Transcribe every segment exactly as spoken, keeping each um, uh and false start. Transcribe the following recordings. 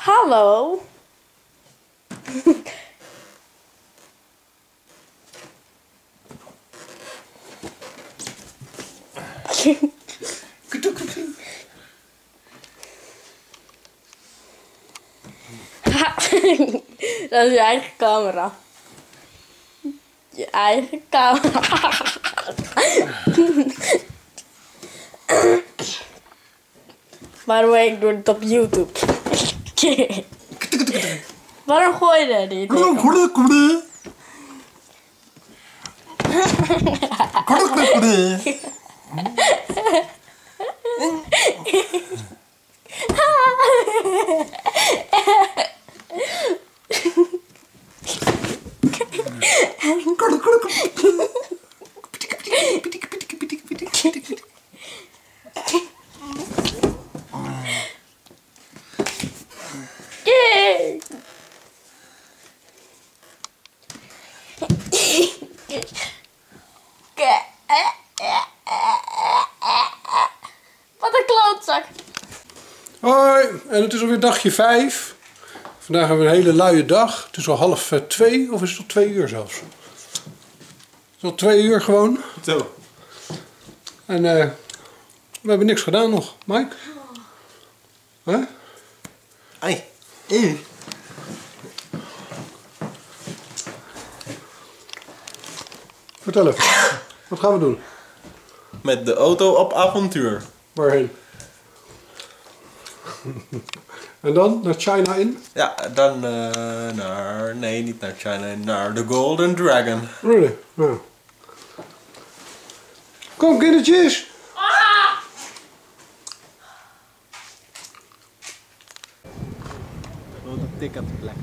Hallo. Dat is je eigen camera. Je eigen camera. Waarom ik doe het op YouTube? Waarom gooi je dat niet? Wat een klootzak. Hoi, en het is alweer dagje vijf. Vandaag hebben we een hele luie dag. Het is al half twee, of is het al twee uur zelfs? Het is al twee uur gewoon. Zo. En uh, we hebben niks gedaan nog. Mike? Huh? Ai. Mm. Vertel even. Wat gaan we doen? Met de auto op avontuur. Waarheen? En dan naar China in? Ja, dan uh, naar... Nee, niet naar China. Naar de Golden Dragon. Really? Ja. Kom kindertjes! Wat een ticketplek.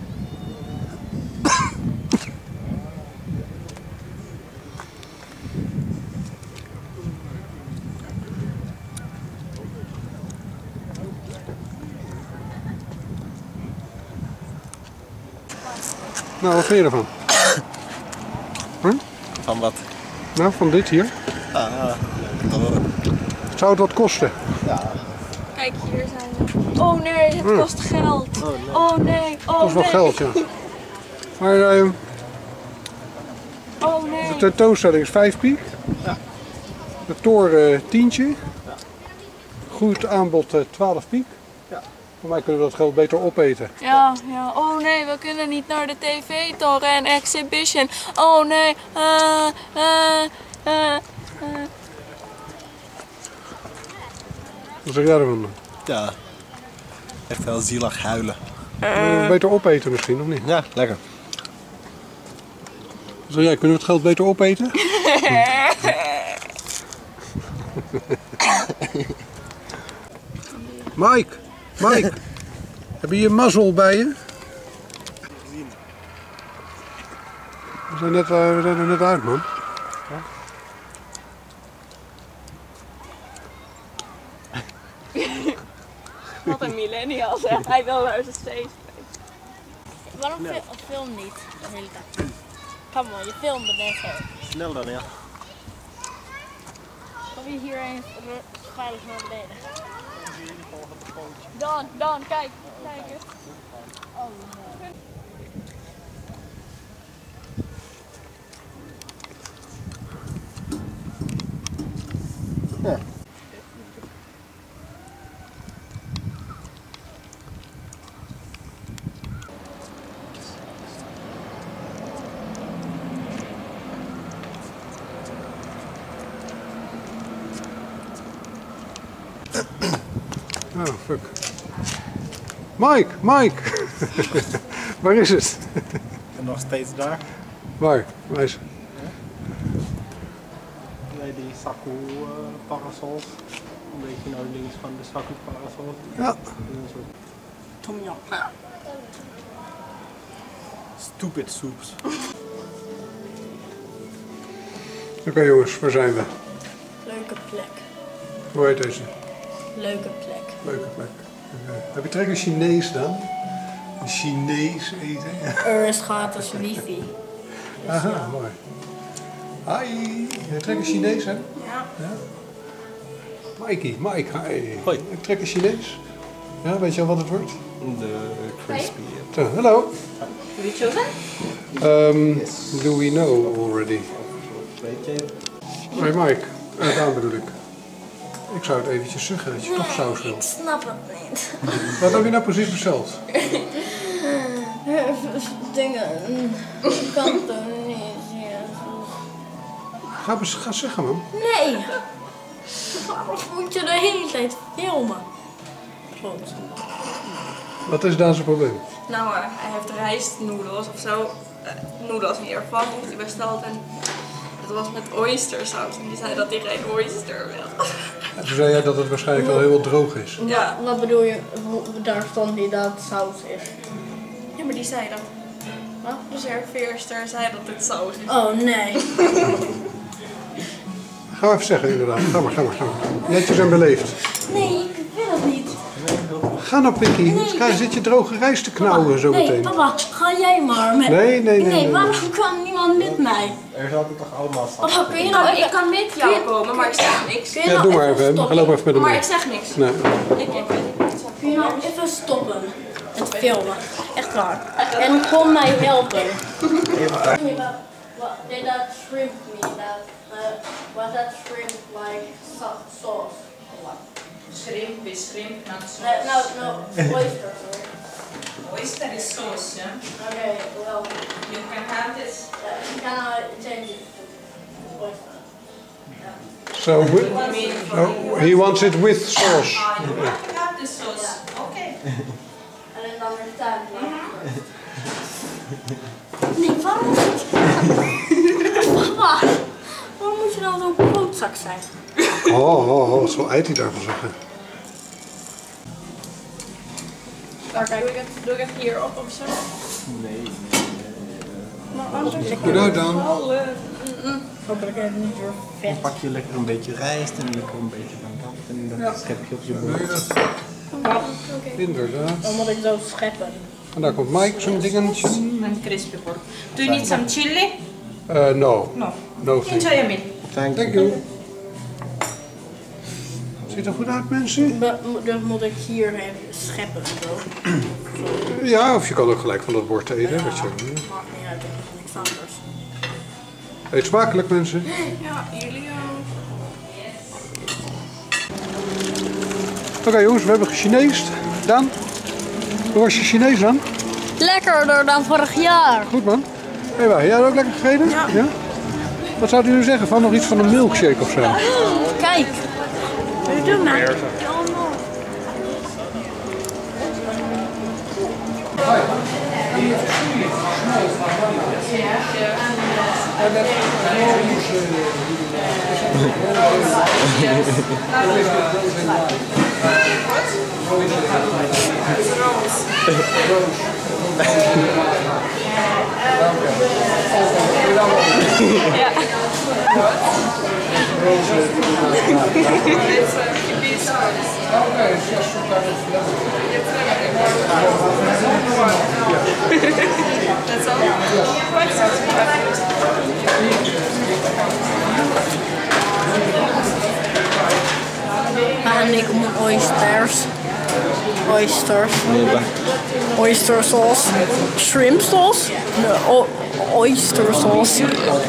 Nou, wat vind je ervan? Hm? Van wat? Nou, van dit hier. Ah, uh, Zou het wat kosten? ja. Kijk, hier zijn we. Oh nee, het kost geld. Oh nee. Oh nee, oh Dat is wel nee. geld, ja. Maar uh, Oh nee. de tentoonstelling is vijf piek. Ja. De toren uh, tientje. Ja. Goed aanbod uh, twaalf piek. Ja. Voor mij kunnen we dat geld beter opeten. Ja, ja. Oh nee, we kunnen niet naar de tv-toren en exhibition. Oh nee. Uh, uh, uh, uh. Wat zeg jij ervan? Ja. Echt wel zielig huilen. Kunnen we beter opeten misschien, of niet? Ja, lekker. Wat zeg jij, kunnen we het geld beter opeten? Mike, Mike, heb je je mazzel bij je? We zijn, net, uh, we zijn er net uit, man. Wat een millennial zeg. Hij wil naar zijn steeds. Waarom nee. film niet de hele tijd? Kom on, je filmt het net zo. Snel dan, ja. Kom je hierheen veilig naar beneden? Dan, dan, kijk, kijk eens. Oh nee. Ja. Oh, fuck. Mike, Mike! Waar is het? En nog steeds daar. Waar? Waar is het? Nee, die Saku uh, parasols. Een beetje naar links van de Saku parasols. Ja. Tom Yum. Stupid soups. Oké okay, jongens, waar zijn we? Leuke plek. Hoe heet deze? Leuke plek. Leuke plek. Uh, heb je trek een Chinees dan? Een Chinees eten? Er is gratis wifi. Dus aha, ja. mooi. Hi, je trekt een Chinees hè? Ja. Ja. Mikey, Mike, hi. Hoi. Ik trek een Chinees. Ja, weet je al wat het wordt? De crispy. So, hello. Have you chosen? Um, do we know already? Weet je? Hey Mike, uh, Daan bedoel ik. Ik zou het eventjes zeggen dat je toch saus wil. Ik snap het niet. Wat heb je nou precies besteld? Dingen. Ik kan het toch niet. Ga, bes- ga zeggen man. Nee! Waarom moet je de hele tijd filmen? Klopt. Wat is Daan zijn probleem? Nou, uh, hij heeft rijstnoedels of zo. Uh, noedels in ieder geval heeft hij besteld en het was met oystersaus. En die zei dat hij geen oyster wil. En toen zei jij dat het waarschijnlijk wel heel wat droog is. Ja. Wat, wat bedoel je? Hoe- Daar stond niet dat het saus is. Ja, maar die zei dat. Wat? De serveerster zei dat het saus is. Oh nee. Ga maar even zeggen inderdaad. Ga maar, ga maar, ga maar. Netjes en beleefd. Nee, ik wil het niet. Ga nou Pikkie. Nee. Ga zit je droge rijst te knauwen zo Nee, meteen. papa, ga jij maar met... Nee, nee, nee, nee, nee. waarom kan niemand met mij? Er zaten toch allemaal vast. Papa, kun je Nou, nou ik even... kan met kun jou je- komen, maar ik zeg niks. kun je Ja, nou doe maar even. stoppen? Ga lopen even met hem Maar mee. ik zeg niks. Nee. Ik, ik weet niet. Kun je nou even stoppen met filmen? Echt waar. En kom mij helpen. What did that shrimp mean? That uh, was that shrimp like sa- sauce? Or what? Shrimp is shrimp, not No, sauce. no, no, oyster. Sorry. Oyster is sauce, yeah? Okay, well, You can have this. uh, can I change it to oyster? So, wi- I mean, for oh, he wants it with sauce. Ah, you want to have the sauce. Okay. I didn't understand. Nee, waarom moet je... Papa, waarom moet je nou zo'n klootzak zijn? Oh, oh, oh, wat zal Eiti daarvan zeggen? Doe ik het, doe ik het hier op of zo? Nee. Goed uit dan. Hopelijk is het niet weer Dan vet. pak je lekker een beetje rijst en lekker een beetje van dat. En dan schep je op je Wil je bord. dat? Inderdaad. Dan moet ik zo scheppen. En daar komt Mike, zo'n dingetje. And crispy pork. Do you need some chili? Uh, no. No. No thank Enjoy you. a meal. Thank Thank you. you. Ziet er goed uit mensen? Be- mo- Dus moet ik hier even scheppen zo. Ja, of je kan ook gelijk van dat bord eten. Dat je, Maakt niet uit, ik doe niks anders. eet smakelijk mensen. Ja, jullie ook. Oké jongens, we hebben gechineesd. Daan, hoe was je Chinees dan? Lekkerder dan vorig jaar. Goed man. Ewa, jij ook lekker gegeten? Ja. Wat zou u nu zeggen van nog iets van een milkshake of zo? Kijk. Doe maar. That's all? En ik moet oysters. Oysters. Oyster sauce. Shrimp sauce. Nee, o- oyster sauce.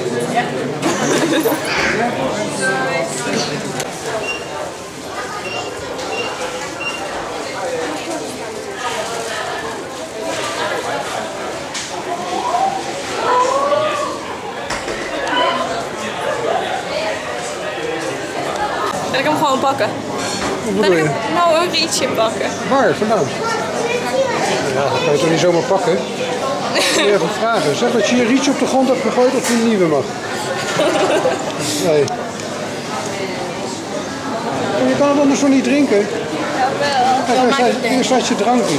Kan ik hem gewoon pakken? Wat Kan bedoel ik je? hem nou een rietje pakken? Waar vandaan? Ja, dat kan je toch niet zomaar pakken? Moet je even vragen. Zeg dat je je rietje op de grond hebt gegooid of je een nieuwe mag. Nee. Je kan het anders nog niet drinken. Jawel. Kijk, hier staat, hier staat je drankje.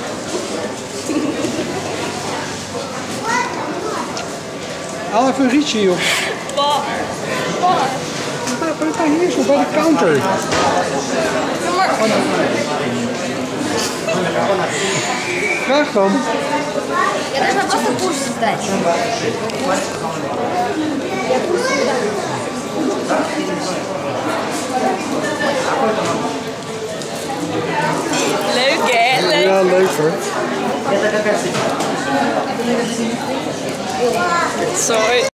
Haal even een rietje, joh. Waar? Waar? Ja, hier zo, bij de counter. Ja, maar... Graag dan. Ja, dat was een poestertijd. Leuk hè? Leuk. Ja, leuk hoor. Sorry.